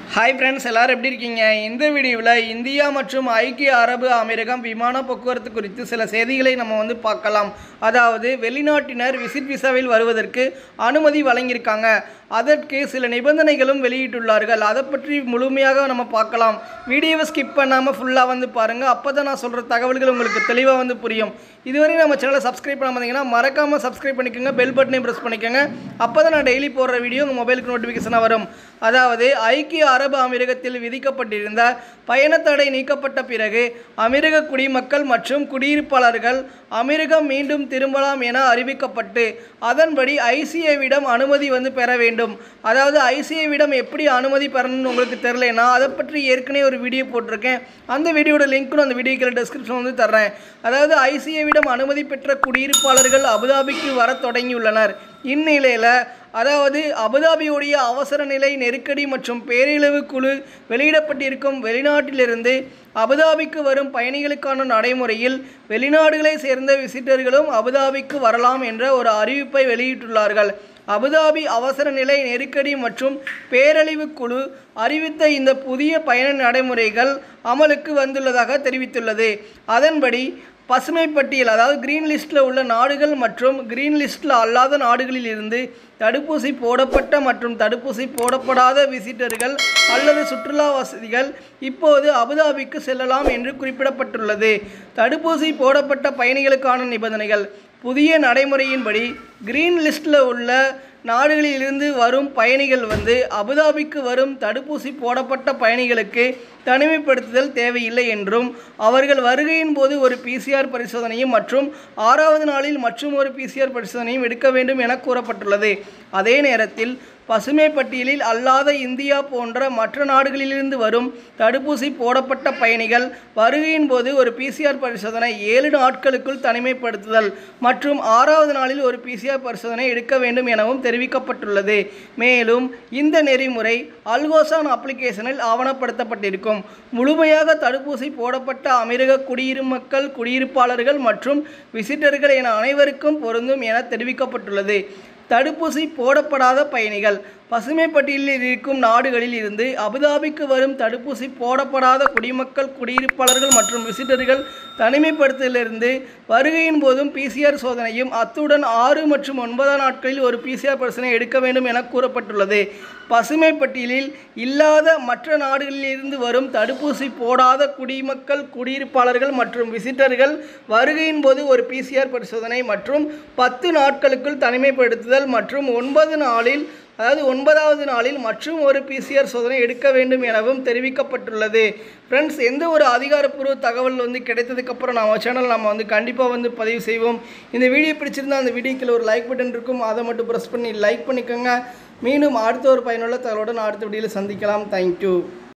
Hi friends எல்லாரும் எப்படி இருக்கீங்க இந்த வீடியோல இந்தியா மற்றும் ஐக்கிய அரபு அமீரகம் விமான போக்குவரத்து குறித்து சில செய்திகளை நம்ம வந்து பார்க்கலாம். அதாவது வெளிநாட்டினர் விசிட் விசாவில் வருவதற்கு அனுமதி வழங்கியிருக்காங்க. அதற்கு சில நிபந்தனைகளும் வெளியிட்டுள்ளார்கள். அதை பற்றி முழுமையாக நம்ம பார்க்கலாம். வீடியோவை ஸ்கிப் பண்ணாமல் ஃபுல்லாக வந்து பாருங்கள். அப்போ தான் நான் சொல்கிற தகவல்கள் உங்களுக்கு தெளிவாக வந்து புரியும். இதுவரை நம்ம சேனலை சப்ஸ்கிரைப் பண்ண பார்த்தீங்கன்னா மறக்காமல் சப்ஸ்கிரைப் பண்ணிக்கோங்க, பெல் பட்டனையும் ப்ரெஸ் பண்ணிக்கோங்க. அப்போ தான் நான் டெய்லி போடுற வீடியோ உங்கள் மொபைலுக்கு நோட்டிஃபிகேஷனாக வரும். அதாவது ஐக்கிய அரபு அமீரகத்தில் விதிக்கப்பட்டிருந்த பயணத்தடை நீக்கப்பட்ட பிறகு அமீரக குடிமக்கள் மற்றும் குடியிருப்பாளர்கள் அமீரகம் மீண்டும் திரும்பலாம் என அறிவிக்கப்பட்டு அதன்படி ஐசிஏவிடம் அனுமதி வந்து பெற வேண்டும். அதாவது ஐசிஏவிடம் எப்படி அனுமதி பெறணும்னு உங்களுக்கு தெரியலனா அதை பற்றி ஏற்கனவே ஒரு வீடியோ போட்டிருக்கேன். அந்த வீடியோட லிங்க்கும் அந்த வீடியோக்கு டிஸ்கிரிப்ஷன் வந்து தர்றேன். அதாவது ஐசிஏவிடம் அனுமதி பெற்ற குடியிருப்பாளர்கள் அபுதாபிக்கு வர தொடங்கியுள்ளனர். இந்நிலையில் அதாவது அபுதாபியுடைய அவசர நிலை நெருக்கடி மற்றும் பேரழிவு குழு வெளியிடப்பட்டிருக்கும் வெளிநாட்டிலிருந்து அபுதாபிக்கு வரும் பயணிகளுக்கான நடைமுறையில் வெளிநாடுகளை சேர்ந்த விசிட்டர்களும் அபுதாபிக்கு வரலாம் என்ற ஒரு அறிவிப்பை வெளியிட்டுள்ளார்கள். அபுதாபி அவசர நிலை நெருக்கடி மற்றும் பேரழிவு குழு அறிவித்த இந்த புதிய பயண நடைமுறைகள் அமலுக்கு வந்துள்ளதாக தெரிவித்துள்ளது. அதன்படி பசுமை பட்டியல் அதாவது கிரீன் லிஸ்ட்டில் உள்ள நாடுகள் மற்றும் கிரீன் லிஸ்ட்டில் அல்லாத நாடுகளில் இருந்து தடுப்பூசி போடப்பட்ட மற்றும் தடுப்பூசி போடப்படாத விசிட்டர்கள் அல்லது சுற்றுலா வசதிகள் இப்போது அபுதாபிக்கு செல்லலாம் என்று குறிப்பிடப்பட்டுள்ளது. தடுப்பூசி போடப்பட்ட பயணிகளுக்கான நிபந்தனைகள். புதிய நடைமுறையின்படி கிரீன் லிஸ்ட்டில் உள்ள நாடுகளிலிருந்து வரும் பயணிகள் வந்து அபுதாபிக்கு வரும் தடுப்பூசி போடப்பட்ட பயணிகளுக்கு தனிமைப்படுத்துதல் தேவையில்லை என்றும் அவர்கள் வருகையின் போது ஒரு பிசிஆர் பரிசோதனையும் மற்றும் 6வது நாளில் மற்றும் ஒரு பிசிஆர் பரிசோதனையும் எடுக்க வேண்டும் என கூறப்பட்டுள்ளது. அதே நேரத்தில் பசுமை பட்டியலில் அல்லாத இந்தியா போன்ற மற்ற நாடுகளிலிருந்து வரும் தடுப்பூசி போடப்பட்ட பயணிகள் வருகையின் போது ஒரு பிசிஆர் பரிசோதனை 7 நாட்களுக்குள் தனிமைப்படுத்துதல் மற்றும் 6வது நாளில் ஒரு பிசிஆர் பரிசோதனை எடுக்க வேண்டும் எனவும் தெரிவிக்கப்பட்டுள்ளது. மேலும் இந்த நெறிமுறை அல்கோசான் அப்ளிகேஷனில் ஆவணப்படுத்தப்பட்டிருக்கும். முழுமையாக தடுப்பூசி போடப்பட்ட அமீரக குடியிருமக்கள் குடியிருப்பாளர்கள் மற்றும் விசிட்டர்கள் என அனைவருக்கும் பொருந்தும் என தெரிவிக்கப்பட்டுள்ளது. தடுப்பூசி போடப்படாத பயணிகள். பசுமை பட்டியலில் இருக்கும் நாடுகளில் இருந்து அபுதாபிக்கு வரும் தடுப்பூசி போடப்படாத குடிமக்கள் குடியிருப்பாளர்கள் மற்றும் விசிட்டர்கள் தனிமைப்படுத்தலிருந்து வருகையின் போதும் பிசிஆர் சோதனையும் அத்துடன் 6 மற்றும் 9 நாட்களில் ஒரு பிசிஆர் பரிசோதனை எடுக்க வேண்டும் என கூறப்பட்டுள்ளது. பசுமை பட்டியலில் இல்லாத மற்ற நாடுகளிலிருந்து வரும் தடுப்பூசி போடாத குடிமக்கள் குடியிருப்பாளர்கள் மற்றும் விசிட்டர்கள் வருகையின் போது ஒரு பிசிஆர் பரிசோதனை மற்றும் 10 நாட்களுக்குள் தனிமைப்படுத்துதல் மற்றும் 9வது நாளில் மற்றும் ஒரு பிசிஆர் சோதனை எடுக்க வேண்டும் எனவும் தெரிவிக்கப்பட்டுள்ளது. ஃப்ரெண்ட்ஸ், எந்த ஒரு அதிகாரப்பூர்வ தகவல் வந்து கிடைத்ததுக்கப்புறம் நம்ம சேனல் நம்ம வந்து கண்டிப்பாக வந்து பதிவு செய்வோம். இந்த வீடியோ பிடிச்சிருந்தால் அந்த வீடியோக்கில் ஒரு லைக் பட்டன் இருக்கும், அதை மட்டும் ப்ரெஸ் பண்ணி லைக் பண்ணிக்கோங்க. மீண்டும் அடுத்த ஒரு பயனுள்ள தகவலோடு நான் அடுத்த வீடியோவில் சந்திக்கலாம். தேங்க்யூ.